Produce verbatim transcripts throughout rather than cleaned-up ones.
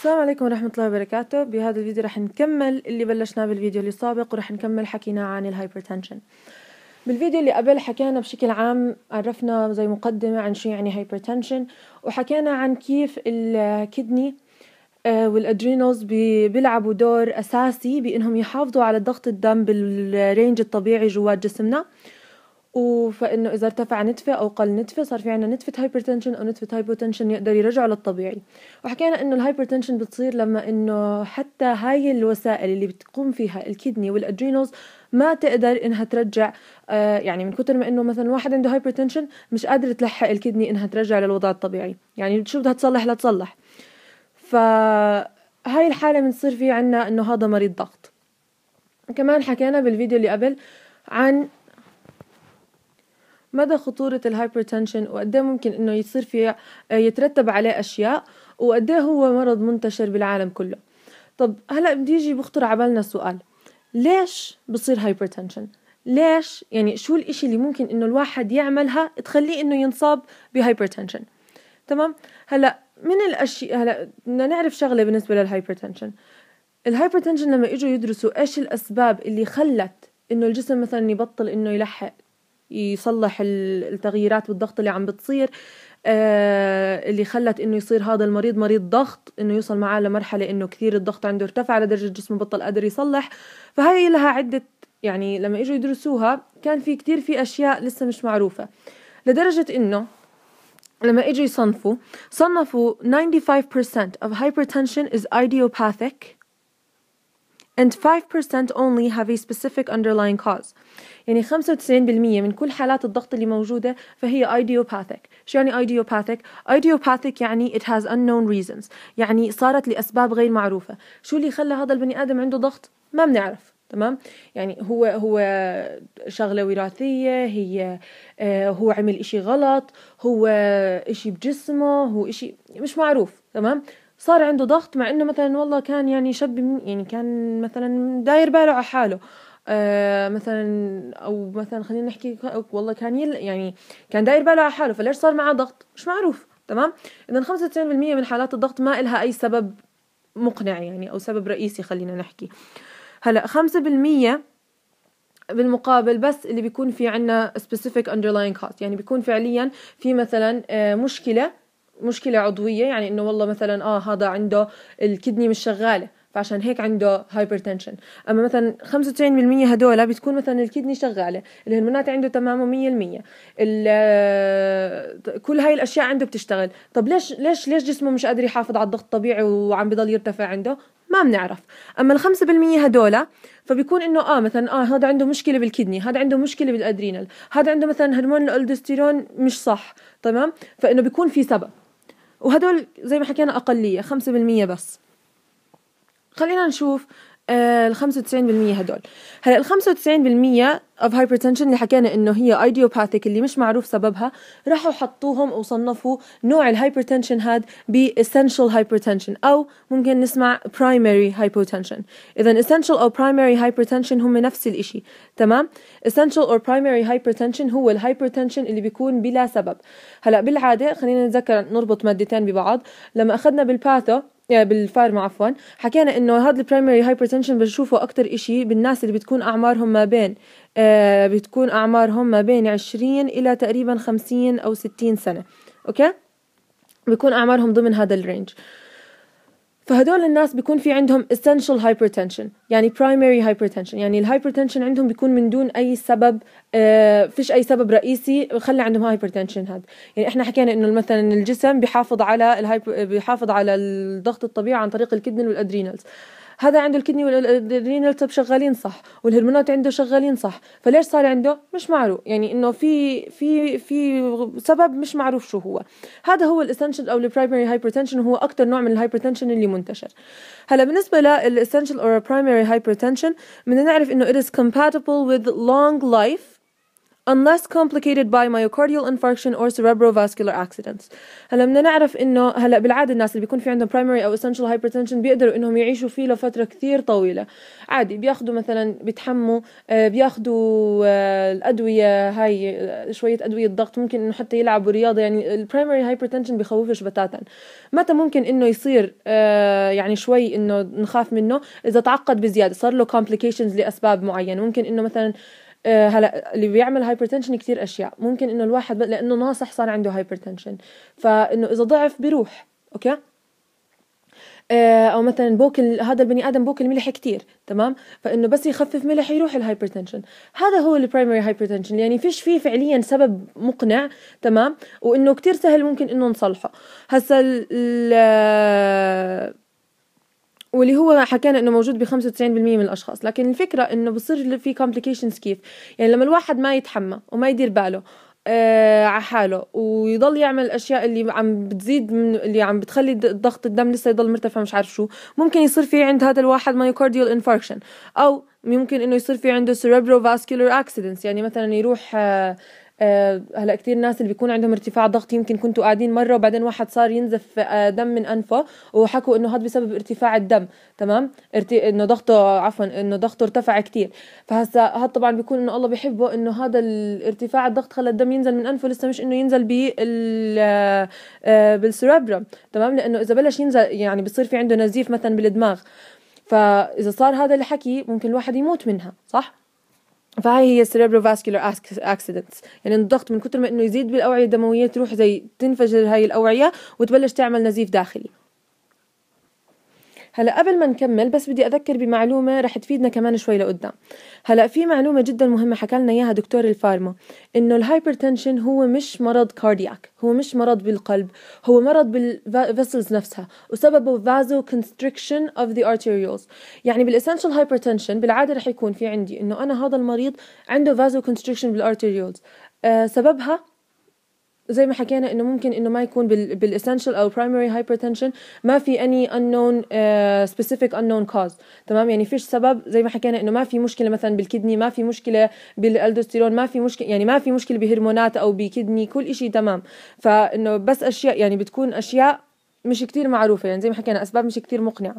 السلام عليكم ورحمة الله وبركاته. بهذا الفيديو رح نكمل اللي بلشناه بالفيديو اللي سابق، ورح نكمل حكينا عن الهايبرتنشن. بالفيديو اللي قبل حكينا بشكل عام، عرفنا زي مقدمة عن شو يعني هايبرتنشن، وحكينا عن كيف الكدني والادرينالز بيلعبوا دور أساسي بإنهم يحافظوا على ضغط الدم بالرينج الطبيعي جوات جسمنا، وفإنه إذا ارتفع نتفة أو قل نتفة صار في عنا نتفة هايبرتنشن أو نتفة هايبوتنشن يقدر يرجعوا للطبيعي. وحكينا إنه الهايبرتنشن بتصير لما إنه حتى هاي الوسائل اللي بتقوم فيها الكدني والأدرينالز ما تقدر إنها ترجع، آه يعني من كتر ما إنه مثلا واحد عنده هايبرتنشن مش قادر تلحق الكدني إنها ترجع للوضع الطبيعي، يعني شو بدها تصلح لا تصلح. فهاي الحالة بنصير في عنا إنه هذا مريض ضغط. كمان حكينا بالفيديو اللي قبل عن مدى خطورة الهايبرتنشن، وقديه ممكن إنه يصير فيه يترتب عليه أشياء، وقديه هو مرض منتشر بالعالم كله. طب هلأ بدي يجي بخطر عبالنا سؤال، ليش بصير هايبرتنشن؟ ليش يعني شو الإشي اللي ممكن إنه الواحد يعملها تخليه إنه ينصاب بهايبرتنشن؟ تمام. هلأ من الأشياء، هلأ بدنا نعرف شغلة بالنسبة للهايبرتنشن. الهايبرتنشن لما إجوا يدرسوا إيش الأسباب اللي خلت إنه الجسم مثلا يبطل إنه يلحق يصلح التغييرات بالضغط اللي عم بتصير، آه اللي خلت انه يصير هذا المريض مريض ضغط، انه يوصل معاه لمرحلة انه كثير الضغط عنده ارتفع لدرجة جسمه بطل قادر يصلح. فهي لها عدة، يعني لما اجوا يدرسوها كان في كثير في اشياء لسه مش معروفة، لدرجة انه لما اجوا يصنفوا صنفوا ninety-five percent of hypertension is idiopathic and five percent only have a specific underlying cause. يعني خمسة وتسعين بالمية من كل حالات الضغط اللي موجودة فهي idiopathic. شو يعني idiopathic؟ idiopathic يعني it has unknown reasons، يعني صارت لأسباب غير معروفة. شو اللي خلى هذا البني آدم عنده ضغط؟ ما بنعرف. تمام. يعني هو هو شغلة وراثية، هي آه هو عمل إشي غلط، هو إشي بجسمه، هو إشي مش معروف. تمام. صار عنده ضغط مع انه مثلا والله كان يعني شاب، يعني كان مثلا داير باله على حاله، آه مثلا او مثلا خلينا نحكي والله كان يل يعني كان داير باله على حاله، فليش صار معه ضغط؟ مش معروف. تمام. اذا خمسة وتسعين بالمية من حالات الضغط ما إلها اي سبب مقنع يعني او سبب رئيسي خلينا نحكي. هلا خمسة بالمية بالمقابل بس اللي بيكون في عنا specific underlying cause، يعني بيكون فعليا في مثلا آه مشكلة مشكلة عضوية، يعني إنه والله مثلا آه هذا عنده الكدني مش شغالة فعشان هيك عنده هايبرتنشن. أما مثلا خمسة وتسعين بالمية هدول بتكون مثلا الكدني شغالة، الهرمونات عنده تمام مية المية، كل هاي الأشياء عنده بتشتغل. طب ليش ليش ليش جسمه مش قادر يحافظ على الضغط الطبيعي وعم بضل يرتفع عنده؟ ما بنعرف. أما الخمسة بالمية هدول فبيكون إنه آه مثلا آه هذا عنده مشكلة بالكدني، هذا عنده مشكلة بالأدرينال، هذا عنده مثلا هرمون الألدوستيرون مش صح. تمام. فإنه بيكون في سبب، وهدول زي ما حكينا أقلية خمسة بالمية بس. خلينا نشوف آه الخمسة وتسعين بالمية هدول. هلا الخمسة وتسعين بالمية of hypertension اللي حكينا إنه هي idiopathic اللي مش معروف سببها، راحوا حطوهم وصنفوا نوع الهايبرتنشن هاد ب essential hypertension أو ممكن نسمع primary hypotension. إذا essential أو primary hypertension هم نفس الإشي. تمام. essential or primary hypertension هو الهايبرتنشن اللي بيكون بلا سبب. هلا بالعادة خلينا نتذكر نربط مادتين ببعض. لما أخذنا بالباثو بالفارما عفوا حكينا انه هذا البرايمري هايبرتنشن بنشوفه اكتر اشي بالناس اللي بتكون اعمارهم ما بين آه بتكون اعمارهم ما بين عشرين الى تقريبا خمسين او ستين سنة. اوكي، بيكون اعمارهم ضمن هذا الرينج. فهدول الناس بيكون في عندهم essential hypertension، يعني primary hypertension، يعني الهايبرتنشن عندهم بيكون من دون أي سبب، آه فيش أي سبب رئيسي خلى عندهم hypertension هذا. يعني إحنا حكينا إنه مثلا الجسم بيحافظ على الهايبر بيحافظ على الضغط الطبيعي عن طريق الكدني والأدرينالز. هذا عنده الكدني والادرينال طب شغالين صح، والهرمونات عنده شغالين صح، فليش صار عنده؟ مش معروف. يعني انه في في في سبب مش معروف شو هو. هذا هو الاسنشال او البرايمري هايبرتنشن، وهو اكثر نوع من الهايبرتنشن اللي منتشر. هلا بالنسبه للاسنشال او برايمري هايبرتنشن بدنا نعرف انه it is compatible with long life unless complicated by myocardial infarction or cerebrovascular accidents. هلا بدنا نعرف إنه هلا بالعادة الناس اللي بيكون في عندهم primary أو essential hypertension بيقدروا إنهم يعيشوا فيه لفترة كثير طويلة عادي. بياخدوا مثلا بيتحموا بياخدوا الأدوية هاي شوية أدوية ضغط، ممكن إنه حتى يلعبوا رياضة. يعني البرايمري hypertension بيخوفش بتاتا. متى ممكن إنه يصير يعني شوي إنه نخاف منه؟ إذا تعقد بزيادة، صار له complications لأسباب معينة. ممكن إنه مثلا هلا اللي بيعمل هايبرتنشن كتير أشياء. ممكن إنه الواحد لأنه ناصح صار عنده هايبرتنشن، فإنه إذا ضعف بيروح أوكي. أو مثلا بوكل هذا البني آدم بوكل ملح كتير، تمام، فإنه بس يخفف ملح يروح الهايبرتنشن. هذا هو البرايمري هايبرتنشن، يعني فيش فيه فعليا سبب مقنع، تمام، وإنه كتير سهل ممكن إنه نصلحه. هسا واللي هو حكينا إنه موجود بخمسة وتسعين بالمية من الأشخاص. لكن الفكرة إنه بصير في complications كيف؟ يعني لما الواحد ما يتحمى وما يدير باله آه على حاله ويضل يعمل الأشياء اللي عم بتزيد من اللي عم بتخلي ضغط الدم لسه يضل مرتفع، مش عارف شو، ممكن يصير في عند هذا الواحد myocardial infarction، أو ممكن إنه يصير في عنده cerebrovascular accidents. يعني مثلا يروح آه أه هلا كتير ناس اللي بيكون عندهم ارتفاع ضغط، يمكن كنتوا قاعدين مرة وبعدين واحد صار ينزف أه دم من أنفه وحكوا إنه هذا بسبب ارتفاع الدم، تمام، ارتي... إنه ضغطه عفوا إنه ضغطه ارتفع كتير. فهسا هذا طبعا بيكون إنه الله بيحبه إنه هذا الارتفاع الضغط خلى الدم ينزل من أنفه، لسه مش إنه ينزل بال أه بالسيربرم، تمام، لأنه إذا بلش ينزل يعني بيصير في عنده نزيف مثلا بالدماغ، فإذا صار هذا الحكي ممكن الواحد يموت منها، صح؟ فهاي هي cerebrovascular accidents. يعني الضغط من كتر ما إنه يزيد بالأوعية الدموية تروح زي تنفجر هاي الأوعية وتبلش تعمل نزيف داخلي. هلا قبل ما نكمل بس بدي أذكر بمعلومة رح تفيدنا كمان شوي لقدام. هلا في معلومة جدا مهمة حكى لنا إياها دكتور الفارما، إنه الهايبرتنشن هو مش مرض كاردياك، هو مش مرض بالقلب، هو مرض بالفيسلز نفسها، وسببه vasoconstriction of the arterioles. يعني بالessential hypertension بالعادة رح يكون في عندي إنه أنا هذا المريض عنده vasoconstriction بالarterioles. آه سببها زي ما حكينا إنه ممكن إنه ما يكون بال بالessential أو primary hypertension ما في any unknown uh, specific unknown cause، تمام، يعني فيش سبب. زي ما حكينا إنه ما في مشكلة مثلا بالكدني، ما في مشكلة بالالدوستيرون، ما في مشكلة يعني ما في مشكلة بهرمونات أو بكدني، كل إشي تمام. فإنه بس أشياء يعني بتكون أشياء مش كتير معروفة، يعني زي ما حكينا أسباب مش كتير مقنعة.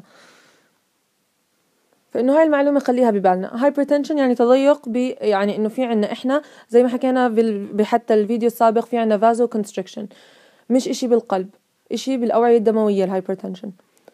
فإنه هاي المعلومة خليها ببالنا. هايبرتنشن يعني تضيق ب يعني إنه في عنا إحنا زي ما حكينا بحتى الفيديو السابق في عنا فازو كونستريكشن، مش إشي بالقلب، إشي بالأوعية الدموية الهايبرتنشن.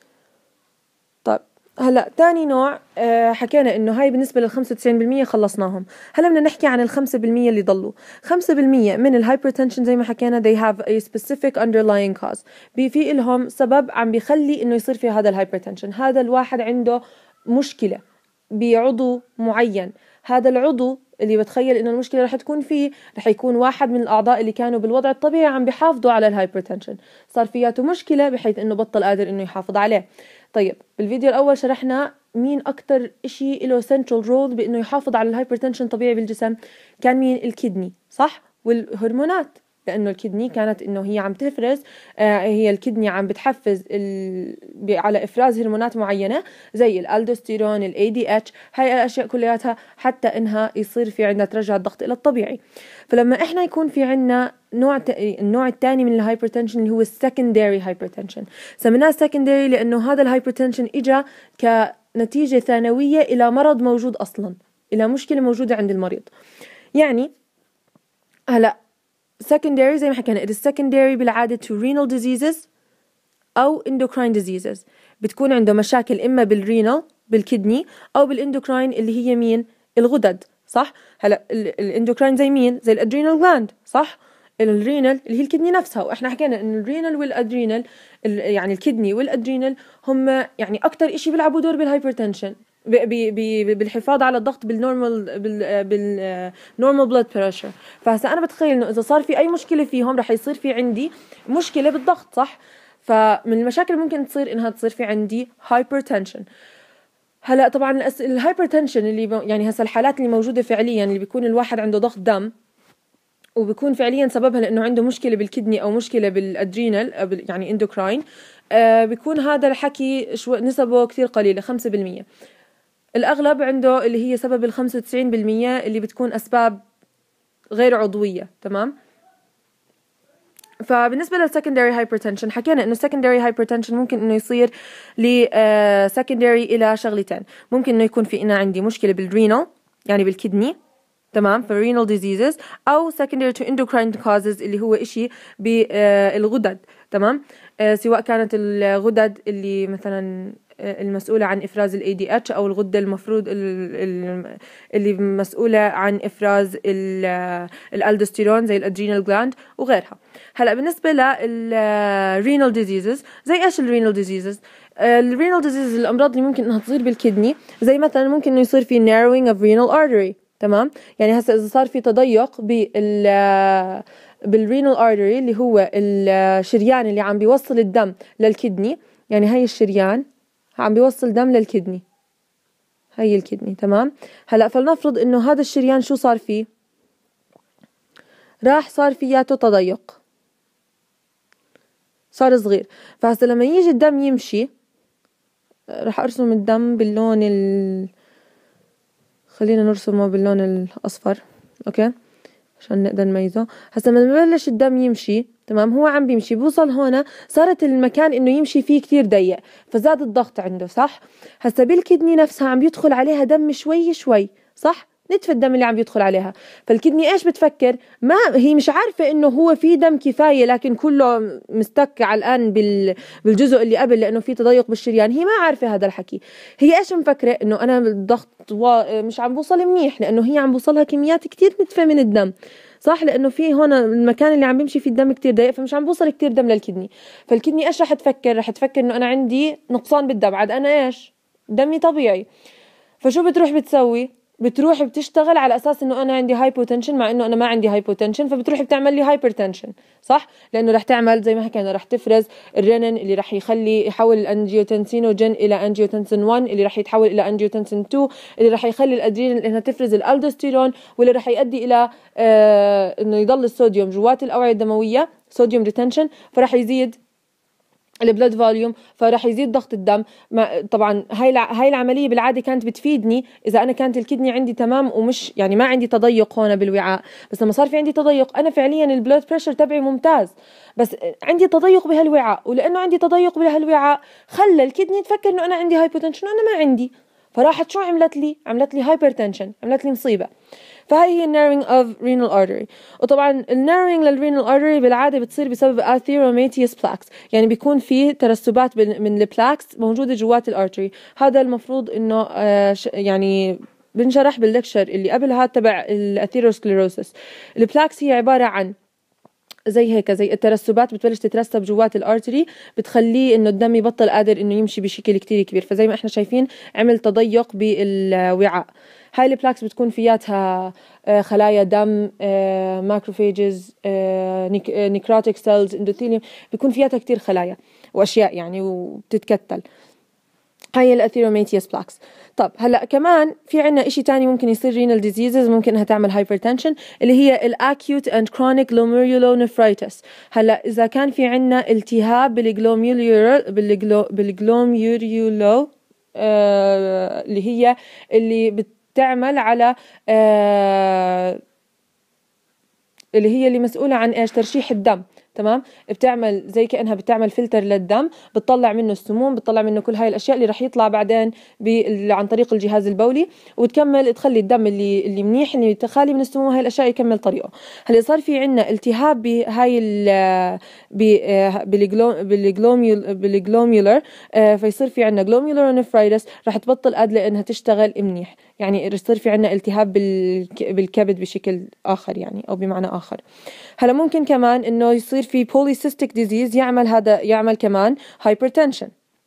طيب هلا تاني نوع آه حكينا إنه هاي بالنسبة للخمسة وتسعين بالمية خلصناهم. هلا بدنا نحكي عن الخمسة بالمية اللي ضلوا. خمسة بالمية من الهايبرتنشن زي ما حكينا they have a specific underlying cause، في إلهم سبب عم بيخلي إنه يصير في هذا الهايبرتنشن. هذا الواحد عنده مشكلة بعضو معين، هذا العضو اللي بتخيل إنه المشكلة رح تكون فيه رح يكون واحد من الأعضاء اللي كانوا بالوضع الطبيعي عم بيحافظوا على الهايبرتنشن، صار فياته مشكلة بحيث إنه بطل قادر إنه يحافظ عليه. طيب بالفيديو الأول شرحنا مين أكتر إشي له central role بإنه يحافظ على الهايبرتنشن طبيعي بالجسم، كان مين؟ الكدني، صح، والهرمونات، لأنه الكدني كانت إنه هي عم تفرز آه هي الكدني عم بتحفز على إفراز هرمونات معينة زي الألدوستيرون، ال إيه دي إتش، هاي الأشياء كلياتها حتى إنها يصير في عندنا ترجع الضغط إلى الطبيعي. فلما إحنا يكون في عندنا نوع ت... النوع الثاني من الهايبرتنشن اللي هو السكندري هايبرتنشن، سميناه سكندري لأنه هذا الهايبرتنشن إجا كنتيجة ثانوية إلى مرض موجود أصلا، إلى مشكلة موجودة عند المريض. يعني هلأ secondary زي ما حكينا it is secondary بالعادة to renal diseases أو endocrine diseases، بتكون عنده مشاكل إما بالرينال بالكدني أو بالاندوكراين اللي هي مين؟ الغدد، صح؟ هلا الاندوكراين زي مين؟ زي الادرينال جلاند، صح؟ الرينال اللي هي الكدني نفسها، واحنا حكينا ان الرينال والادرينال يعني الكدني والادرينال هم يعني اكتر اشي بيلعبوا دور بالهايبرتنشن، بالحفاظ على الضغط بالنورمال بالنورمال بلاد بريشر. فهسا انا بتخيل انه اذا صار في اي مشكله فيهم رح يصير في عندي مشكله بالضغط، صح؟ فمن المشاكل ممكن تصير انها تصير في عندي هايبرتنشن. هلا طبعا الهايبرتنشن اللي يعني هسا الحالات اللي موجوده فعليا اللي بيكون الواحد عنده ضغط دم وبيكون فعليا سببها لانه عنده مشكله بالكدني او مشكله بالادرينال يعني اندوكراين، آه بيكون هذا الحكي شو نسبه كثير قليله خمسة بالمية. الأغلب عنده اللي هي سبب الخمسة وتسعين بالمية اللي بتكون أسباب غير عضوية. تمام. فبالنسبة للسكندري هايبرتنشن حكينا انه secondary hypertension ممكن انه يصير ل uh, secondary الى شغلتين. ممكن انه يكون في انا عندي مشكلة بالرينال يعني بالكدني، تمام، في renal diseases، او secondary to endocrine causes اللي هو اشي بالغدد. تمام. uh, سواء كانت الغدد اللي مثلا المسؤولة عن إفراز ال إيه دي إتش أو الغدة المفروض اللي مسؤولة عن إفراز الألدوستيرون زي الأدرينال جلاند وغيرها. هلأ بالنسبة للرينال ديزيزز، زي إيش الرينال ديزيزز؟ الرينال ديزيزز الأمراض اللي ممكن إنها تصير بالكدني، زي مثلا ممكن إنه يصير في narrowing of renal artery. تمام. يعني هسا إذا صار في تضيق بال بالرينال artery اللي هو الشريان اللي عم بيوصل الدم للكدني، يعني هاي الشريان عم بيوصل دم للكدني، هاي الكدني. تمام. هلأ فلنفرض انه هذا الشريان شو صار فيه؟ راح صار فياته تضيق، صار صغير. فهسا لما يجي الدم يمشي، راح ارسم الدم باللون ال خلينا نرسمه باللون الاصفر، اوكي، عشان نقدر نميزه. هسا لما ببلش الدم يمشي، تمام، هو عم بيمشي بوصل هنا، صارت المكان انه يمشي فيه كتير ضيق، فزاد الضغط عنده، صح؟ هسا بالكدني نفسها عم بيدخل عليها دم شوي شوي، صح؟ نتف الدم اللي عم بيدخل عليها. فالكدني ايش بتفكر؟ ما هي مش عارفة انه هو في دم كفاية، لكن كله مستك على الان بال... بالجزء اللي قبل، لانه في تضيق بالشريان. هي ما عارفة هذا الحكي. هي ايش مفكرة؟ انه انا الضغط و... مش عم بوصل منيح، لانه هي عم بوصلها كميات كتير نتفة من الدم، صح؟ لانه في هون المكان اللي عم بيمشي فيه الدم كتير ضيق، فمش عم بوصل كتير دم للكدني. فالكدني ايش رح تفكر؟ رح تفكر انه انا عندي نقصان بالدم، عاد انا ايش دمي طبيعي. فشو بتروح بتسوي؟ بتروح بتشتغل على اساس انه انا عندي هايبوتنشن، مع انه انا ما عندي هايبوتنشن. فبتروح بتعمل لي هايبرتنشن، صح؟ لانه رح تعمل زي ما حكينا، رح تفرز الرينين اللي رح يخلي يحول الانجيوتنسينوجين الى انجيوتنسين واحد، اللي رح يتحول الى انجيوتنسين اثنين، اللي رح يخلي الادرينال انها تفرز الالدوستيرون، واللي رح يؤدي الى آه انه يضل الصوديوم جوات الاوعيه الدمويه، صوديوم ريتنشن، فرح يزيد البلود فوليوم، فراح يزيد ضغط الدم. ما طبعا هاي هاي العمليه بالعاده كانت بتفيدني اذا انا كانت الكدني عندي تمام ومش يعني ما عندي تضيق هون بالوعاء. بس لما صار في عندي تضيق، انا فعليا البلود بريشر تبعي ممتاز، بس عندي تضيق بهالوعاء، ولانه عندي تضيق بهالوعاء خلى الكدني تفكر انه انا عندي هايبوتنشن وانا ما عندي. فراحت شو عملت لي؟ عملت لي هايبرتنشن، عملت لي مصيبه. فهي هي narrowing of renal artery. وطبعا ال narrowing للrenal artery بالعادة بتصير بسبب atheromatous plaques، يعني بيكون في ترسبات من البلاكس موجودة جوات الارتري. هذا المفروض انه آه يعني بنشرح باللكشر اللي قبلها تبع الاثيروسكليروسس. البلاكس هي عبارة عن زي هيك، زي الترسبات بتبلش تترسب جوات الارتري، بتخليه انه الدم يبطل قادر انه يمشي بشكل كتير كبير. فزي ما احنا شايفين عمل تضيق بالوعاء. هاي البلاكس بتكون فياتها خلايا دم، ماكروفيجز، نيكروتيك سيلز، اندوثيليوم، بيكون فياتها كتير خلايا واشياء يعني وبتتكتل. هاي الاثيروماتيوس بلاكس. طب هلا كمان في عنا اشي تاني ممكن يصير رينال ديزيزز، ممكن انها تعمل هايبرتنشن، اللي هي الاكيوت اند كرونيك glomerulonephritis. هلا اذا كان في عنا التهاب بالجلوميرولو بالجلوميرولو آه اللي هي اللي بتعمل على آه اللي هي اللي مسؤولة عن ايش؟ ترشيح الدم. تمام. بتعمل زي كأنها بتعمل فلتر للدم، بتطلع منه السموم، بتطلع منه كل هاي الأشياء اللي رح يطلع بعدين عن طريق الجهاز البولي، وتكمل تخلي الدم اللي اللي منيح اللي خالي من السموم هاي الأشياء يكمل طريقه. هلا صار في عنا التهاب بهاي ال بالجلوميول بالجلوميولر، فيصير في عنا glomerulonephritis، رح تبطل قادرة إنها تشتغل منيح، يعني يصير في عنا التهاب بالكبد بشكل آخر يعني، أو بمعنى آخر. هلا ممكن كمان إنه يصير في polycystic disease، يعمل هذا يعمل كمان hypertension.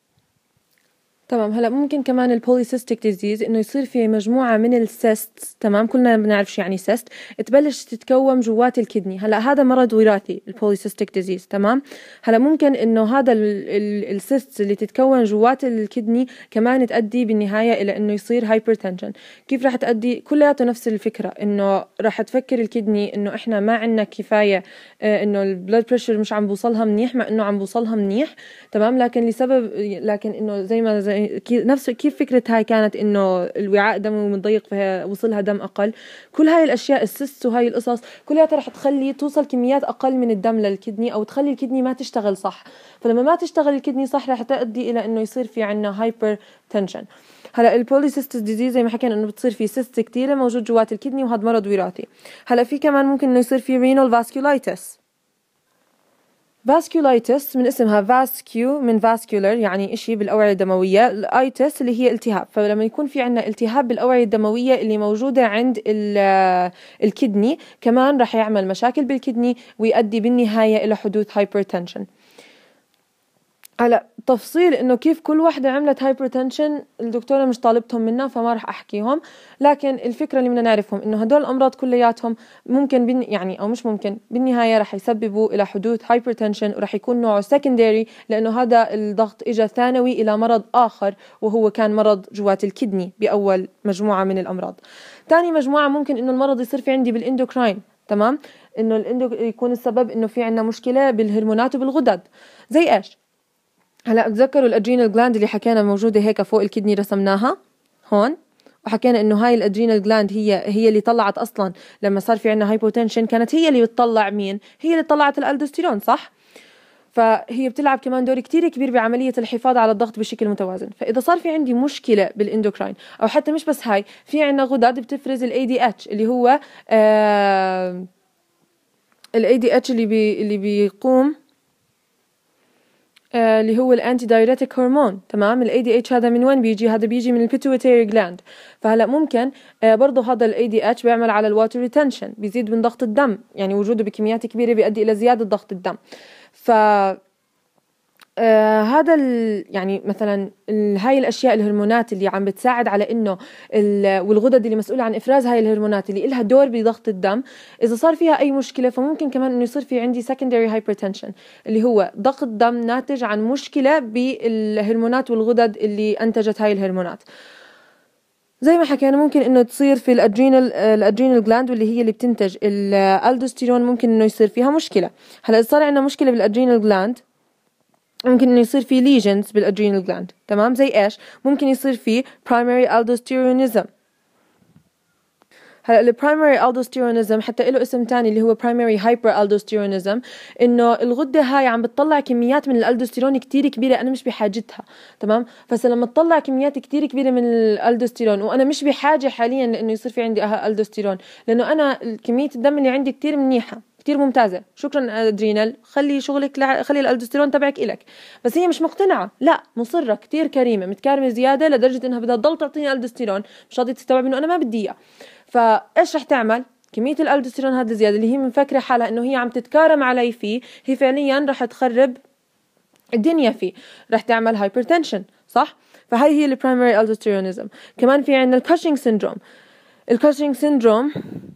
تمام. هلا ممكن كمان البوليسيستيك ديزيز انه يصير في مجموعه من السيست، تمام، كلنا بنعرف شو يعني سيست، تبلش تتكون جوات الكدني. هلا هذا مرض وراثي البوليسيستيك ديزيز، تمام. هلا ممكن انه هذا السيست اللي تتكون جوات الكدني كمان تؤدي بالنهايه الى انه يصير هايبرتنشن. كيف راح تؤدي؟ كلياته نفس الفكره، انه راح تفكر الكدني انه احنا ما عندنا كفايه، اه انه البلود بريشر مش عم بوصلها منيح، مع انه عم بوصلها منيح، تمام، لكن لسبب لكن انه زي ما زي نفس كيف فكرة هاي كانت إنه الوعاء دموي مضيق فوصلها دم أقل. كل هاي الأشياء السيست وهاي القصص كلها رح تخلي توصل كميات أقل من الدم للكدني أو تخلي الكدني ما تشتغل صح. فلما ما تشتغل الكدني صح رح تؤدي إلى إنه يصير في عنا هايبر تنشن. هلا البوليسيستس ديزيز زي ما حكينا إنه بتصير في سيست كتيرة موجود جوات الكدني وهذا مرض وراثي. هلا في كمان ممكن إنه يصير في رينال فاسكولايتس. فاسكولايتس من اسمها فاسكيو من فاسكولار يعني إشي بالأوعية الدموية، الآيتس اللي هي التهاب. فلما يكون في عنا التهاب بالأوعية الدموية اللي موجودة عند الكدني كمان رح يعمل مشاكل بالكدني ويؤدي بالنهاية إلى حدوث هايبرتنشن. على تفصيل إنه كيف كل واحدة عملت هايبرتنشن الدكتورة مش طالبتهم منا فما رح أحكيهم، لكن الفكرة اللي بدنا نعرفهم إنه هدول الأمراض كلياتهم ممكن بن يعني أو مش ممكن بالنهاية رح يسببوا إلى حدوث هايبرتنشن ورح يكون نوعه secondary لأنه هذا الضغط إجا ثانوي إلى مرض آخر وهو كان مرض جوات الكدني بأول مجموعة من الأمراض. تاني مجموعة ممكن إنه المرض يصير في عندي بالإندوكراين، تمام؟ إنه الإندو يكون السبب إنه في عنا مشكلة بالهرمونات وبالغدد. زي إيش؟ هلا تذكروا الادرينال جلاند اللي حكينا موجوده هيك فوق الكدني رسمناها هون وحكينا انه هاي الادرينال جلاند هي هي اللي طلعت اصلا لما صار في عندنا هايبوتنشن كانت هي اللي بتطلع مين؟ هي اللي طلعت الالدوستيرون صح؟ فهي بتلعب كمان دور كتير كبير بعمليه الحفاظ على الضغط بشكل متوازن. فاذا صار في عندي مشكله بالاندوكراين او حتى مش بس هاي في عندنا غدد بتفرز الاي دي اتش اللي هو آه الاي دي اتش اللي بي اللي بيقوم آه اللي هو الانتي دايريتك هرمون، تمام؟ الاي دي اتش هذا من وين بيجي؟ هذا بيجي من البيتويتري جلاند. فهلا ممكن آه برضه هذا الاي دي اتش بيعمل على الواتر ريتنشن، بيزيد من ضغط الدم، يعني وجوده بكميات كبيره بيؤدي الى زياده ضغط الدم. ف آه هذا يعني مثلا هاي الاشياء الهرمونات اللي عم بتساعد على انه والغدد اللي مسؤوله عن افراز هاي الهرمونات اللي لها دور بضغط الدم اذا صار فيها اي مشكله فممكن كمان انه يصير في عندي secondary hypertension اللي هو ضغط دم ناتج عن مشكله بالهرمونات والغدد اللي انتجت هاي الهرمونات. زي ما حكينا ممكن انه تصير في الادرينال الادرينال جلاند واللي هي اللي بتنتج الالدوستيرون ممكن انه يصير فيها مشكله. هلا صار عندنا مشكله بالادرينال جلاند ممكن انه يصير في ليجنز بالادرينال جلاند، تمام؟ زي ايش؟ ممكن يصير في primary aldosteronism. هلا البرايمري aldosteronism حتى له اسم تاني اللي هو primary hyperaldosteronism، انه الغده هاي عم بتطلع كميات من الالدوستيرون كتير كبيره انا مش بحاجتها، تمام؟ بس لما تطلع كميات كتير كبيره من الالدوستيرون وانا مش بحاجه حاليا لانه يصير في عندي الدوستيرون لانه انا كميه الدم اللي عندي كتير منيحه كتير ممتازة، شكرا ادرينال، خلي شغلك لع... خلي الالدوستيرون تبعك إلك. بس هي مش مقتنعة، لا مصرة كتير كريمة متكارمة زيادة لدرجة انها بدها تضل تعطيني الالدوستيرون مش راضية تستوعب انه انا ما بدي اياه. فايش رح تعمل؟ كمية الالدوستيرون هذا زيادة اللي هي مفكرة حالها انه هي عم تتكارم علي فيه هي فعليا رح تخرب الدنيا فيه، رح تعمل هايبرتنشن، صح؟ فهي هي البرايمري الدوستيرونيزم. كمان في عندنا الكاشينج سيندروم. الكاشينج سيندروم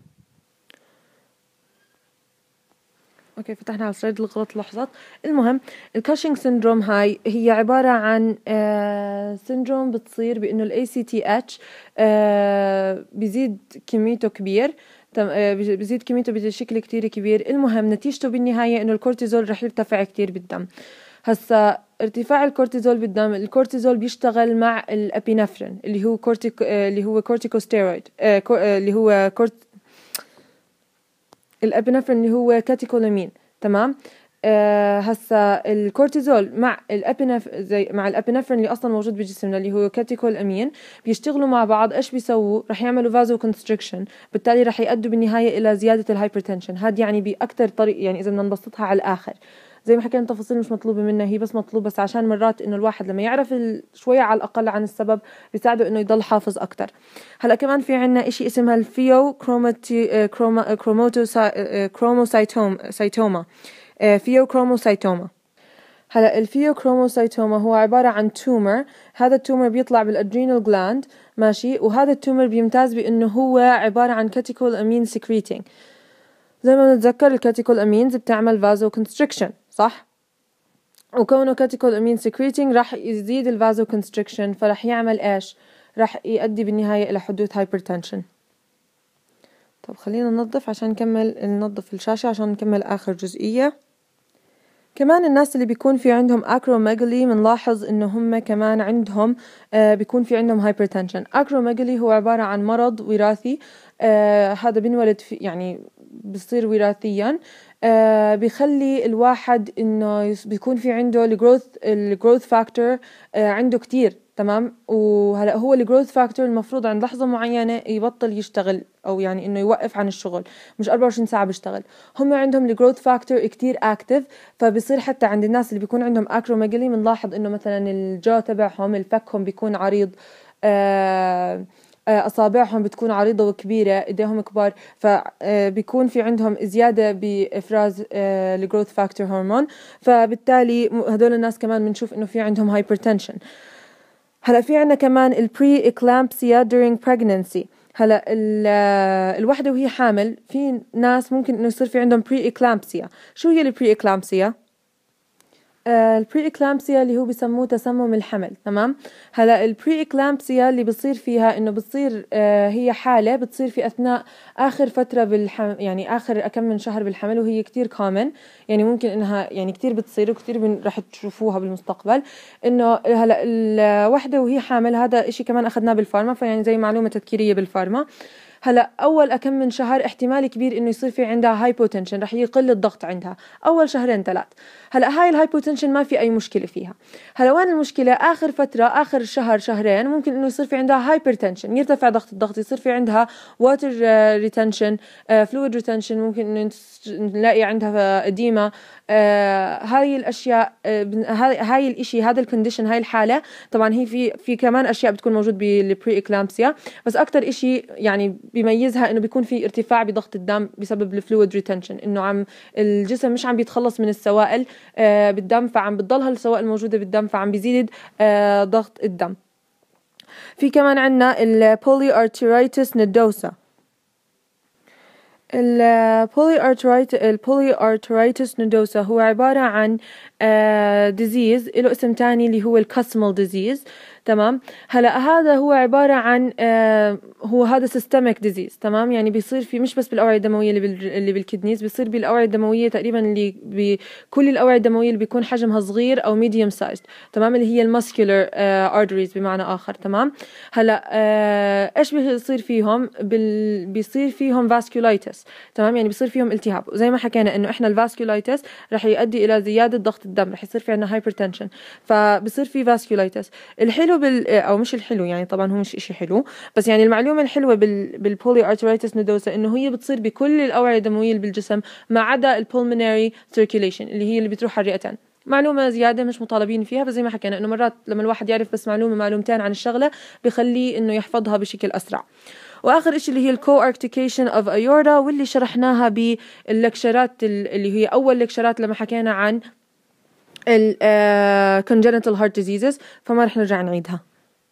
اوكي فتحنا على السلايد الغلط لحظات. المهم الكاشينج سيندروم هاي هي عبارة عن آه سيندروم بتصير بانه الاي سي تي اتش آه بيزيد كميته كبير، آه بيزيد كميته بشكل كتير كبير. المهم نتيجته بالنهاية انه الكورتيزول رح يرتفع كتير بالدم. هسا ارتفاع الكورتيزول بالدم، الكورتيزول بيشتغل مع الابينفرين اللي هو كورتيكو آه اللي هو كورتيكوستيرويد آه كو آه اللي هو كورت الابنفرين اللي هو كاتيكولامين، تمام؟ آه هسا الكورتيزول مع الابنف زي مع الابنفرين اللي اصلا موجود بجسمنا اللي هو كاتيكولامين بيشتغلوا مع بعض. ايش بيسووا؟ رح يعملوا فازو كونستريكشن، بالتالي رح يؤدوا بالنهايه الى زياده الهايبرتنشن. هذه يعني باكثر طريق، يعني اذا بدنا نبسطها على الاخر زي ما حكينا تفاصيل مش مطلوبة منها، هي بس مطلوبة بس عشان مرات انه الواحد لما يعرف شوية على الاقل عن السبب بيساعده انه يضل حافظ اكتر. هلا كمان في عنا اشي اسمها الفيو كروماتي كروما كروموتو كروموسايتوم سايتوما فيو كروموسايتوما. هلا الفيو كروموسايتوما هو عبارة عن تومر. هذا التومر بيطلع بالادرينال جلاند، ماشي؟ وهذا التومر بيمتاز بانه هو عبارة عن كاتيكول امين سكريتينج. زي ما نتذكر الكاتيكول امينز بتعمل فازو كونستريكشن، صح؟ وكونه كاتيكول امين سكريتينج راح يزيد الفازو كونستريكشن فرح يعمل ايش؟ راح يؤدي بالنهاية الى حدوث هايبرتنشن. طب خلينا ننظف عشان نكمل ننظف الشاشة عشان نكمل اخر جزئية. كمان الناس اللي بيكون في عندهم acromegaly بنلاحظ إنه هم كمان عندهم آه بيكون في عندهم hypertension. acromegaly هو عبارة عن مرض وراثي، آه هذا بنولد في يعني بصير وراثيا، آه بيخلي الواحد إنه بيكون في عنده الجروث الجروث فاكتور آه عنده كتير. تمام. وهلا هو الجروث فاكتور المفروض عند لحظة معينة يبطل يشتغل، أو يعني إنه يوقف عن الشغل، مش أربعة وعشرين ساعة بيشتغل. هم عندهم الجروث فاكتور كتير أكتف، فبصير حتى عند الناس اللي بيكون عندهم acromegaly بنلاحظ إنه مثلا الجو تبعهم الفكهم بيكون عريض، آه أصابعهم بتكون عريضة وكبيرة، إيديهم كبار، فبيكون في عندهم زيادة بإفراز الجروث فاكتور هرمون، فبالتالي هدول الناس كمان بنشوف إنه في عندهم hypertension. هلا في عنا كمان ال pre-eclampsia during pregnancy. هلا الوحدة وهي حامل في ناس ممكن إنه يصير في عندهم pre-eclampsia. شو هي ال pre-eclampsia؟ البري إكلامسيا اللي هو بيسموه تسمم الحمل. تمام. هلا البري إكلامسيا اللي بتصير فيها إنه بتصير آه هي حالة بتصير في أثناء آخر فترة بالحمل، يعني آخر كم من شهر بالحمل، وهي كتير كومن، يعني ممكن إنها يعني كتير بتصير وكتير رح تشوفوها بالمستقبل. إنه هلا الوحدة وهي حامل هذا إشي كمان أخذناه بالفارما، فيعني زي معلومة تذكيرية بالفارما. هلا أول أكم من شهر احتمال كبير إنه يصير في عندها هايبوتنشن، رح يقل الضغط عندها أول شهرين ثلاث. هلا هاي الهايبوتنشن ما في أي مشكلة فيها. هلا وين المشكلة؟ آخر فترة آخر شهر شهرين ممكن إنه يصير في عندها هايبرتنشن، يرتفع ضغط الضغط، يصير في عندها واتر ريتنشن، فلويد ريتنشن، ممكن إنه نلاقي عندها إديمة. آه هاي الأشياء، آه هاي هاي الإشي، هذا الكونديشن، هاي الحالة طبعا هي في في كمان أشياء بتكون موجود بالبري إكلامسيا، بس أكتر إشي يعني بيميزها إنه بيكون في ارتفاع بضغط الدم بسبب الفلويد ريتنشن، إنه عم الجسم مش عم بيتخلص من السوائل آه بالدم، فعم بتضلها السوائل موجودة بالدم، فعم بيزيد آه ضغط الدم. في كمان عنا البوليارتيرايتس نودوسا. البوليارتيرايتس نودوسا هو عبارة عن ديزيز له اسم تاني اللي هو الكاسمال ديزيز. تمام. هلا هذا هو عبارة عن آه هو هذا سيستميك ديزيز. تمام. يعني بيصير في مش بس بالأوعية الدموية اللي بال اللي بالكدنيز، بيصير بالأوعية الدموية تقريبا اللي بكل الأوعية الدموية اللي بيكون حجمها صغير أو ميديوم سايز. تمام. اللي هي الماسكولار ارتريز بمعنى آخر. تمام. هلا آه إيش بيصير فيهم؟ بال بيصير فيهم فاسكولايتس. تمام. يعني بيصير فيهم التهاب، وزي ما حكينا إنه إحنا الفاسكولايتس رح يؤدي إلى زيادة ضغط الدم، رح يصير في عنا هايبرتنشن، فبصير في فاسكولايتس. الحلو بال او مش الحلو يعني طبعا هو مش اشي حلو، بس يعني المعلومه الحلوه بال بالبولي ارترايتس نودوسا انه هي بتصير بكل الاوعيه الدمويه اللي بالجسم ما عدا البولمونري سيركيوليشن اللي هي اللي بتروح على الرئتين. معلومه زياده مش مطالبين فيها، بس زي ما حكينا انه مرات لما الواحد يعرف بس معلومه معلومتين عن الشغله بخليه انه يحفظها بشكل اسرع. واخر شيء اللي هي الكواركتيكيشن اوف ايورتا، واللي شرحناها باللكشرات اللي هي اول لكشرات لما حكينا عن ال uh, congenital heart diseases، فما رح نرجع نعيدها.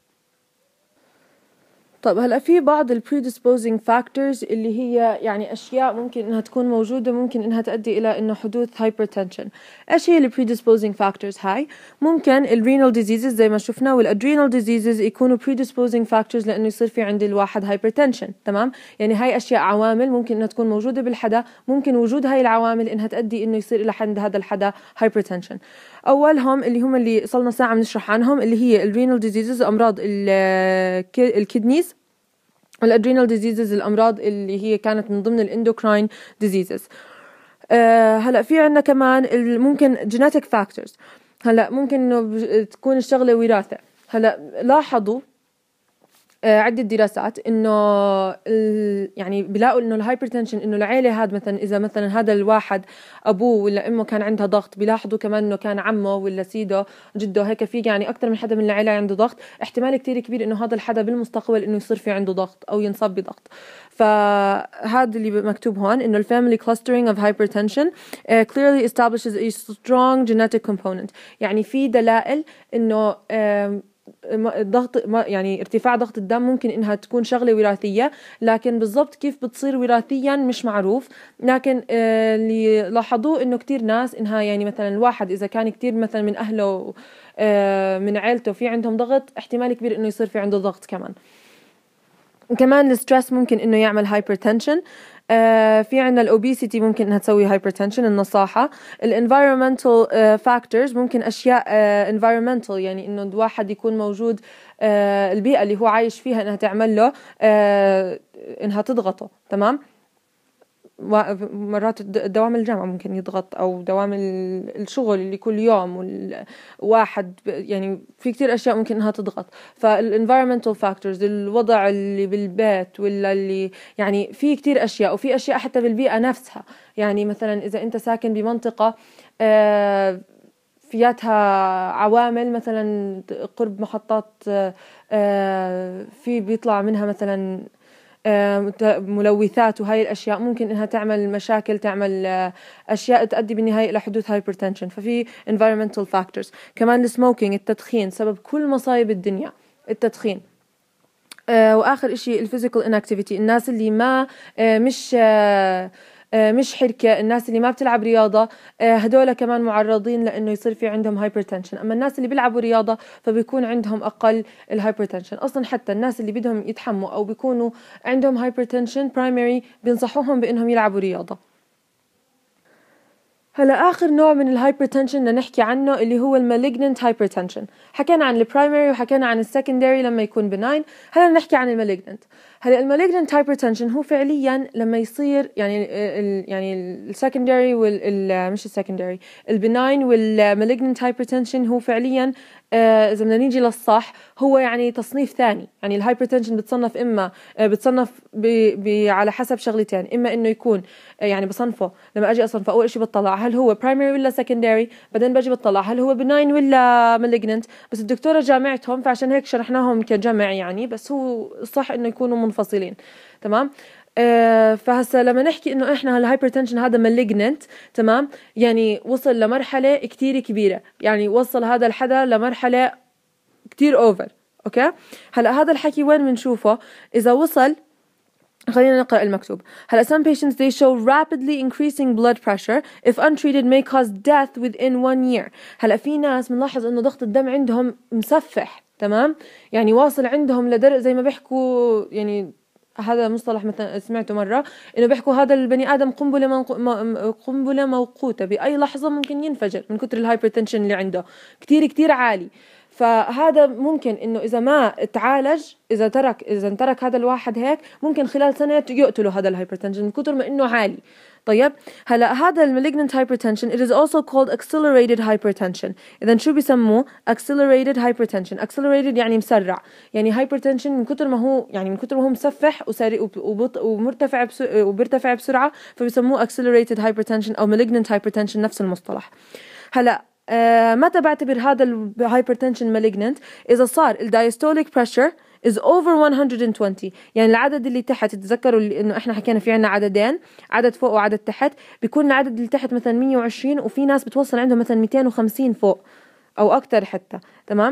طب هلأ في بعض ال predisposing factors اللي هي يعني أشياء ممكن إنها تكون موجودة، ممكن إنها تؤدي إلى إنه حدوث hypertension. إيش هي ال predisposing factors هاي؟ ممكن ال renal diseases زي ما شفنا وال adrenal diseases يكونوا predisposing factors لأنه يصير في عند الواحد hypertension. تمام. يعني هاي أشياء عوامل ممكن إنها تكون موجودة بالحدا، ممكن وجود هاي العوامل إنها تؤدي إنه يصير إلى عند هذا الحدا hypertension. أولهم اللي هم اللي صلنا ساعة بنشرح عنهم اللي هي ال renal diseases أمراض الكدنيز، والادرينال ديزيزز الامراض اللي هي كانت من ضمن الاندوكراين ديزيزز. أه هلا في عنا كمان ممكن جينيتك فاكتورز. هلا ممكن انه تكون الشغله وراثه. هلا لاحظوا آه عدة دراسات إنه يعني بيلاقوا إنه الهايبرتنشن إنه العيلة هاد مثلا إذا مثلا هذا الواحد أبوه ولا أمه كان عندها ضغط، بيلاحظوا كمان إنه كان عمه ولا سيده جده هيك في يعني أكتر من حدا من العيلة عنده ضغط، احتمال كتير كبير إنه هذا الحدا بالمستقبل إنه يصير في عنده ضغط أو ينصاب بضغط. فهذا اللي مكتوب هون إنه الفاميلي clustering of hypertension uh, clearly establishes a strong genetic component. يعني في دلائل إنه uh, الضغط يعني ارتفاع ضغط الدم ممكن إنها تكون شغلة وراثية، لكن بالضبط كيف بتصير وراثيا مش معروف. لكن آه اللي لاحظوه إنه كتير ناس إنها يعني مثلا الواحد إذا كان كتير مثلا من أهله آه من عيلته في عندهم ضغط، احتمال كبير إنه يصير في عنده ضغط كمان. كمان الستريس ممكن إنه يعمل هايبرتنشن. آه في عنا الأوبيسيتي ممكن إنها تسوي هايبرتنشن، النصاحة. الانفايرمنتال فاكتورز ممكن أشياء انفايرمنتال، يعني إنه الواحد يكون موجود آه البيئة اللي هو عايش فيها إنها تعمل له آه إنها تضغطه، تمام. مرات دوام الجامعة ممكن يضغط، أو دوام الشغل اللي كل يوم والواحد يعني في كتير أشياء ممكن إنها تضغط. فالenvironmental factors، الوضع اللي بالبيت ولا اللي يعني في كتير أشياء، وفي أشياء حتى بالبيئة نفسها. يعني مثلا إذا أنت ساكن بمنطقة فياتها عوامل مثلا قرب محطات في بيطلع منها مثلا ملوثات، وهاي الأشياء ممكن إنها تعمل مشاكل، تعمل أشياء تؤدي بالنهاية إلى حدوث hypertension. ففي environmental factors. كمان السموكينج، التدخين، سبب كل مصايب الدنيا التدخين. آه وآخر إشي الفيزيكال inactivity، الناس اللي ما آه مش آه مش حركة، الناس اللي ما بتلعب رياضة، هدول كمان معرضين لأنه يصير في عندهم هايبرتنشن. أما الناس اللي بيلعبوا رياضة فبيكون عندهم أقل الهايبرتنشن. أصلا حتى الناس اللي بدهم يتحموا أو بيكونوا عندهم هايبرتنشن برايمري بينصحوهم بأنهم يلعبوا رياضة. هلا آخر نوع من الهايبرتنشن بدنا نحكي عنه اللي هو المالجننت هايبرتنشن. حكينا عن البرايمري وحكينا عن السكندري لما يكون بناين، هلا نحكي عن المالجننت. هلا المالجننت هايبرتنشن هو فعليا لما يصير يعني ال يعني السكندري وال مش السكندري البناين والمالجننت هايبرتنشن هو فعليا آه إذا بدنا نيجي للصح هو يعني تصنيف ثاني. يعني الهايبرتنشن بتصنف إما آه بتصنف ب ب على حسب شغلتين، إما إنه يكون آه يعني بصنفه لما أجي أصنفه أول شيء بطلع هل هو primary ولا secondary، بعدين باجي بطلع هل هو benign ولا malignant. بس الدكتورة جامعتهم فعشان هيك شرحناهم كجمع يعني، بس هو صح إنه يكونوا منفصلين، تمام. آه فهسا لما نحكي إنه إحنا الهايبرتنشن هذا malignant، تمام، يعني وصل لمرحلة كتير كبيرة، يعني وصل هذا الحدا لمرحلة كتير أوفر. أوكي، هلأ هذا الحكي وين بنشوفه؟ إذا وصل، خلينا نقرأ المكتوب. هلا some patients they show rapidly increasing blood pressure if untreated may cause death within one year. هلا في ناس بنلاحظ إنه ضغط الدم عندهم مسفح، تمام، يعني واصل عندهم لدرجة زي ما بيحكوا، يعني هذا مصطلح مثلا سمعته مرة إنه بيحكوا هذا البني آدم قنبلة منقو... قنبلة موقوتة، بأي لحظة ممكن ينفجر من كتر الهايبرتنشن اللي عنده كتير كتير عالي. فهذا ممكن إنه إذا ما تعالج، إذا ترك إذا ترك هذا الواحد هيك ممكن خلال سنة يقتله هذا الهايبرتنشن من كتر ما إنه عالي. طيب هلا هذا المالجننت hypertension it is also called accelerated hypertension. إذا شو بيسموه؟ accelerated hypertension. accelerated يعني مسرع، يعني hypertension من كتر ما هو يعني من كتر ما هو مسفح وسريع ومرتفع وبيرتفع بسرعة فبيسموه accelerated hypertension أو malignant hypertension، نفس المصطلح. هلا آه متى بعتبر هذا الهايبرتنشن malignant؟ إذا صار الدايستوليك pressure is over one hundred twenty، يعني العدد اللي تحت، تتذكروا اللي إنه إحنا حكينا في عنا عددين، عدد فوق وعدد تحت، بيكون العدد اللي تحت مثلا مية وعشرين وفي ناس بتوصل عندهم مثلا مئتين وخمسين فوق أو أكتر حتى، تمام.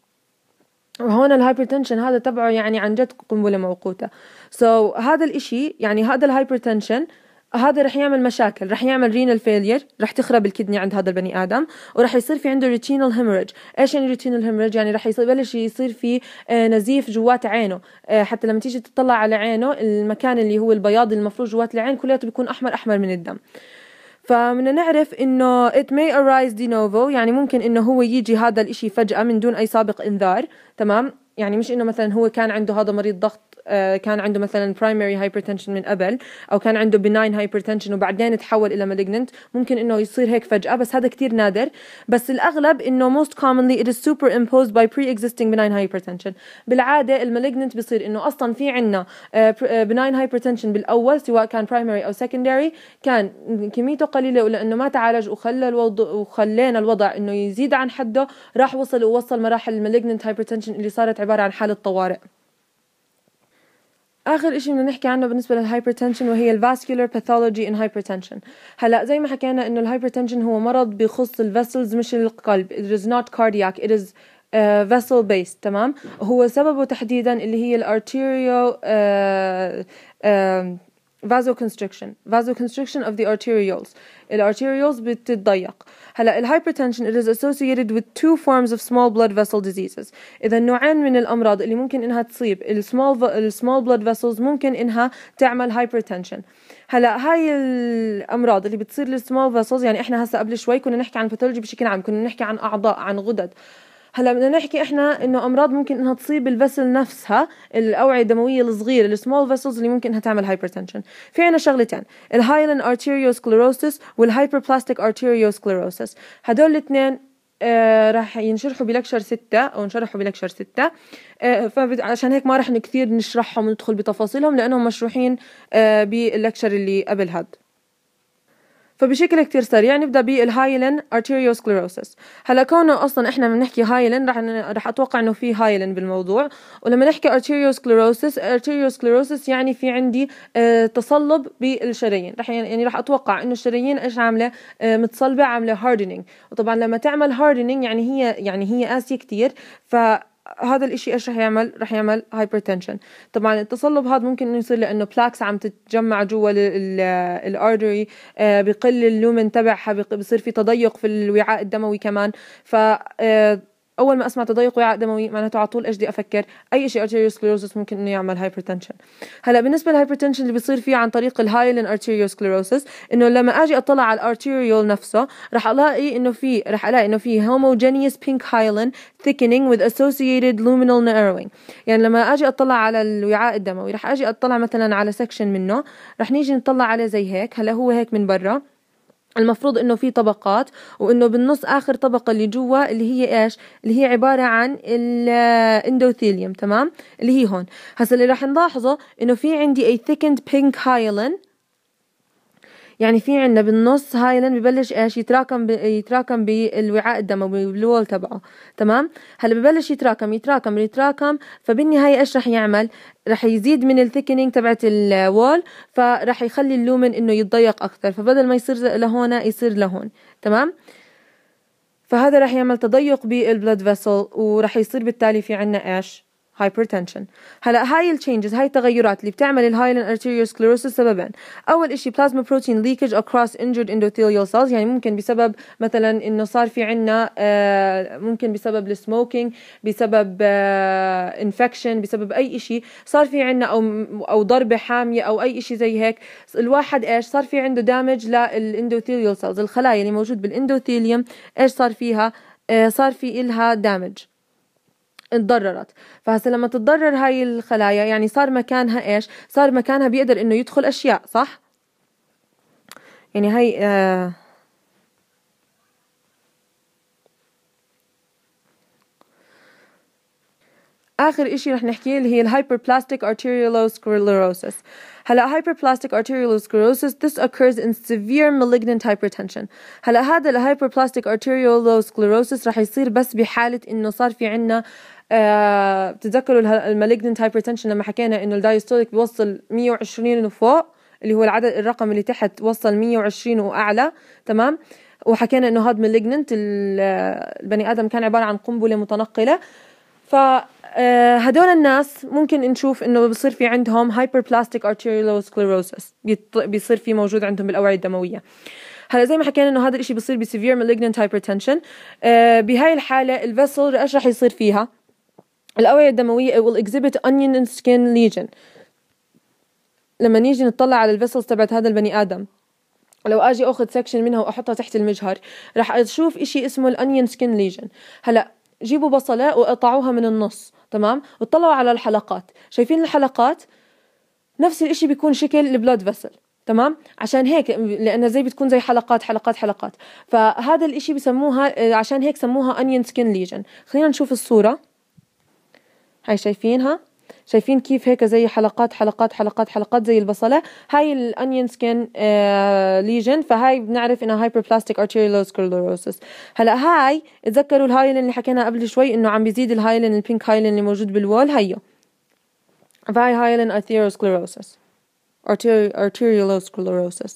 وهون الهايبرتنشن هذا تبعه يعني عن جد قنبلة موقوتة. so هذا الإشي يعني هذا الهايبرتنشن هذا رح يعمل مشاكل، رح يعمل رينال فيلير، رح تخرب الكدني عند هذا البني آدم، ورح يصير في عنده ريتينال هيموريج. إيش يعني ريتينال هيموريج؟ يعني رح يبلش يصير في نزيف جوات عينه، حتى لما تيجي تطلع على عينه المكان اللي هو البياض المفروض جوات العين كلياته بيكون أحمر أحمر من الدم. فمن نعرف إنه it may arise de novo، يعني ممكن إنه هو يجي هذا الإشي فجأة من دون أي سابق إنذار، تمام. يعني مش إنه مثلا هو كان عنده هذا مريض ضغط، آه كان عنده مثلا primary hypertension من قبل، أو كان عنده benign hypertension وبعدين تحول إلى malignant، ممكن إنه يصير هيك فجأة، بس هذا كتير نادر. بس الأغلب إنه most commonly it is superimposed by pre-existing benign hypertension. بالعادة المalignant بيصير إنه أصلا في عنا آه benign hypertension بالأول سواء كان primary أو secondary، كان كميته قليلة ولأنه ما تعالج وخلى الوضع وخلينا الوضع إنه يزيد عن حده، راح وصل ووصل مراحل المalignant hypertension اللي صارت عبارة عن حالة طوارئ. آخر إشي بدنا نحكي عنه بالنسبة للهايبرتنشن وهي الفاسكولار باثولوجي إن هايبرتنشن. هلا زي ما حكينا إنه الهايبرتنشن هو مرض بيخص الفيسلز مش القلب. it is not cardiac, it is uh, vessel based، تمام. هو سببه تحديدا اللي هي الارتيريو uh, uh, vasoconstriction vasoconstriction of the arterioles. الارتيريولز بتتضيق. هلا الهايبرتنشن it is associated with two forms of small blood vessel diseases. إذا نوعين من الأمراض اللي ممكن إنها تصيب السمول السمول blood vessels ممكن إنها تعمل هايبرتنشن. هلا هاي الأمراض اللي بتصير للسمول vessels، يعني إحنا هسا قبل شوي كنا نحكي عن باثولوجي بشكل عام، كنا نحكي عن أعضاء، عن غدد. هلا بدنا نحكي احنا انه امراض ممكن انها تصيب الفسل نفسها، الاوعيه الدمويه الصغيره السمول فيسلز اللي ممكن انها تعمل هايبرتنشن. في عنا شغلتين، الهايلين ارتيريوسكليروسيس والهايبربلاستيك ارتيريوسكليروسيس. هدول الاثنين آه راح ينشرحوا بلكشر ستة او نشرحوا بلكشر ستة، آه فعشان هيك ما راح كثير نشرحهم وندخل بتفاصيلهم لانهم مشروحين آه باللكشر اللي قبل هاد. فبشكل كتير سريع نبدأ بالهايلين ارتيريوسكليروسيس. هلا كونه اصلا احنا بنحكي هايلين راح راح اتوقع انه في هايلين بالموضوع، ولما نحكي ارتيريوسكليروسيس ارتيريوسكليروسيس يعني في عندي اه تصلب بالشرايين، راح يعني راح اتوقع انه الشرايين ايش عامله؟ اه متصلبه، عامله هاردنينج. وطبعا لما تعمل هاردنينج يعني هي يعني هي قاسيه كتير، ف هذا الاشي ايش رح يعمل؟ رح يعمل هايبرتنشن. طبعا التصلب هذا ممكن انه يصير لانه بلاكس عم تتجمع جوا الارتري، آه بقل اللومن تبعها، بصير في تضيق في الوعاء الدموي كمان. ف آه اول ما اسمع تضيق وعاء دموي معناته على طول ايش بدي افكر؟ اي شيء ارتيريوسكليروسيس ممكن انه يعمل هايبرتنشن. هلا بالنسبه للهايبرتنشن اللي بيصير فيه عن طريق الهايلين ارتيريوسكليروسيس، انه لما اجي اطلع على الارتيريول نفسه راح الاقي انه في راح الاقي انه في homogeneous pink hyaline thickening with associated luminal narrowing. يعني لما اجي اطلع على الوعاء الدموي راح اجي اطلع مثلا على سكشن منه، راح نيجي نطلع عليه زي هيك. هلا هو هيك من برا، المفروض انه في طبقات، وانه بالنص اخر طبقه اللي جوا اللي هي ايش؟ اللي هي عباره عن الاندوثيليوم، تمام؟ اللي هي هون. هسا اللي راح نلاحظه انه في عندي a thickened pink hyaline، يعني في عندنا بالنص هايلين ببلش ايش؟ يتراكم ب... يتراكم بالوعاء الدموي بالوول تبعه، تمام؟ هلا ببلش يتراكم يتراكم يتراكم فبالنهايه ايش راح يعمل؟ راح يزيد من الثيكنينج تبعت الوول، فراح يخلي اللومن انه يتضيق اكثر، فبدل ما يصير لهون يصير لهون، تمام؟ فهذا راح يعمل تضيق بالبلد فيسل، وراح يصير بالتالي في عنا ايش؟ hypertension. هلا هاي التشينجز، هاي التغيرات اللي بتعمل الهايلين ارتيريوسكليروسيس سببين. اول اشي plasma protein leakage across injured endothelial cells، يعني ممكن بسبب مثلا انه صار في عنا آه ممكن بسبب السموكينج، بسبب آه infection، بسبب اي اشي صار في عنا، او او ضربة حامية او اي اشي زي هيك. الواحد ايش صار في عنده دامج للاندوثيليال سيلز، الخلايا اللي موجود بالاندوثيليوم ايش صار فيها؟ آه صار في إلها دامج، اتضررت. فهسه لما تتضرر هاي الخلايا يعني صار مكانها ايش؟ صار مكانها بيقدر انه يدخل اشياء، صح؟ يعني هاي آه اخر اشي رح نحكيه اللي هي الهايبربلاستيك arteriolosclerosis. هلا hyperplastic arteriolosclerosis this occurs in severe malignant hypertension. هلا هذا الهايبربلاستيك arteriolosclerosis رح يصير بس بحالة انه صار في عنا آه بتتذكروا المالجننت هايبرتنشن لما حكينا انه الدايستوليك بيوصل مية وعشرين وفوق، اللي هو العدد الرقم اللي تحت وصل مية وعشرين واعلى، تمام؟ وحكينا انه هذا مالجننت، البني ادم كان عبارة عن قنبلة متنقلة. ف هدول الناس ممكن نشوف انه بصير في عندهم hyperplastic arteriolosclerosis، بيصير في موجود عندهم بالاوعيه الدمويه. هلا زي ما حكينا انه هذا الاشي بيصير بسيفير malignant hypertension. آه بهاي الحاله الفيسل ايش راح يصير فيها؟ الاوعيه الدمويه will exhibit onion skin lesion. لما نيجي نطلع على الفيسلز تبعت هذا البني ادم، لو اجي اخذ سكشن منها واحطها تحت المجهر راح اشوف اشي اسمه الانيون سكين ليجن. هلا جيبوا بصله وقطعوها من النص، تمام؟ وطلعوا على الحلقات، شايفين الحلقات؟ نفس الاشي بيكون شكل البلود فيسل، تمام؟ عشان هيك لانها زي بتكون زي حلقات حلقات حلقات، فهذا الاشي بسموها عشان هيك سموها onion skin lesion. خلينا نشوف الصورة، هاي شايفينها؟ شايفين كيف هيك زي حلقات حلقات حلقات حلقات زي البصلة؟ هاي الانيون سكين ليجن، فهاي بنعرف انها hyperplastic arteriolosclerosis. هلا هاي اتذكروا الهايلين اللي حكينا قبل شوي انه عم بيزيد الهايلين البينك هايلين اللي موجود بالوول، هيو فهاي هايلين arteriosclerosis arteriolosclerosis.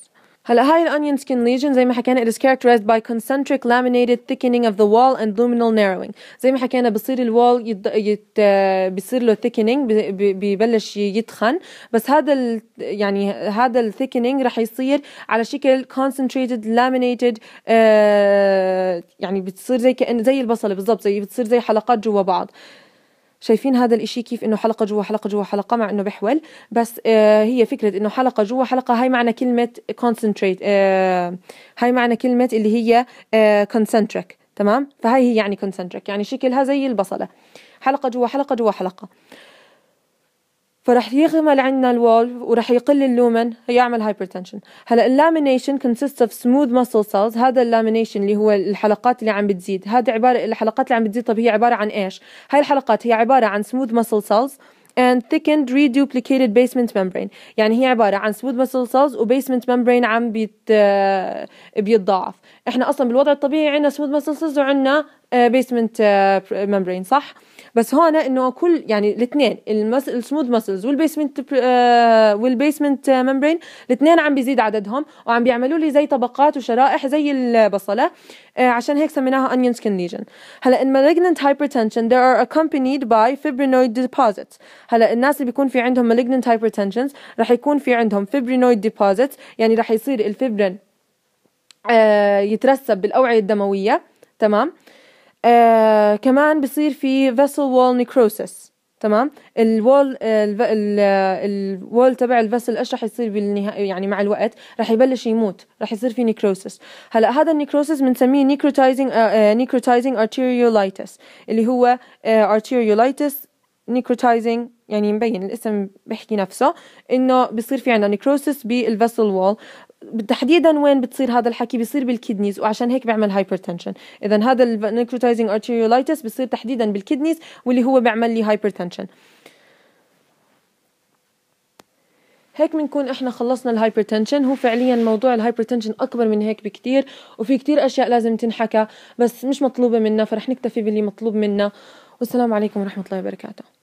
هلا هاي الأونيون سكين ليجن زي ما حكينا it is characterized by concentric laminated thickening of the wall and luminal narrowing. زي ما حكينا بصير الوال يد... يت... بصير له thickening ب... ببلش يتخن، بس هذا ال... يعني هذا ال thickening رح يصير على شكل concentrated laminated آه... يعني بتصير زي كأن زي البصلة بالضبط، زي بتصير زي حلقات جوا بعض. شايفين هذا الاشي كيف انه حلقة جوا حلقة جوا حلقة مع انه بحول، بس آه هي فكرة انه حلقة جوا حلقة. هاي معنى كلمة concentrate، آه هاي معنى كلمة اللي هي آه concentric. تمام، فهاي هي يعني concentric، يعني شكلها زي البصلة، حلقة جوا حلقة جوا حلقة. فرح يغمل عنا الوول ورح يقل اللومن، يعمل هايبرتنشن. هلا اللامينيشن consists of smooth muscle cells. هذا اللامينيشن اللي هو الحلقات اللي عم بتزيد، هذا عبارة الحلقات اللي عم بتزيد. طب هي عبارة عن ايش؟ هاي الحلقات هي عبارة عن smooth muscle cells and thickened reduplicated basement membrane. يعني هي عبارة عن smooth muscle cells و basement membrane عم بيت بيتضاعف. احنا اصلا بالوضع الطبيعي عندنا smooth muscle cells وعندنا basement membrane، صح؟ بس هون انه كل يعني الاثنين السموث ماسلز والبيسمنت والبيسمنت ممبرين الاثنين عم بيزيد عددهم وعم بيعملوا لي زي طبقات وشرائح زي البصله، عشان هيك سميناها onion skin lesion. هلا in malignant hypertension there are accompanied by fibrinoid deposits. هلا الناس اللي بيكون في عندهم malignant hypertension رح يكون في عندهم fibrinoid deposits، يعني رح يصير الفبرين يترسب بالأوعية الدموية. تمام. آه كمان بصير في vessel wall necrosis. تمام. الوول الوول تبع الفسل ايش رح يصير بالنهايه؟ يعني مع الوقت رح يبلش يموت، رح يصير في نيكروسس. هلا هذا النيكروسس بنسميه نيكروتايزنج نيكروتايزنج arteriolysis، اللي هو arteriolytis نيكروتايزنج، يعني مبين الاسم بيحكي نفسه انه بصير في عندنا نيكروسس بالفسل وول. تحديدا وين بتصير هذا الحكي؟ بيصير بالكدنيز، وعشان هيك بيعمل هايبرتنشن. اذا هذا النيكروتايزنج arteriolytis بيصير تحديدا بالكدنيز، واللي هو بيعمل لي هايبرتنشن. هيك بنكون احنا خلصنا الهايبرتنشن. هو فعليا موضوع الهايبرتنشن اكبر من هيك بكتير، وفي كتير اشياء لازم تنحكى بس مش مطلوبة منا، فرح نكتفي باللي مطلوب منا. والسلام عليكم ورحمة الله وبركاته.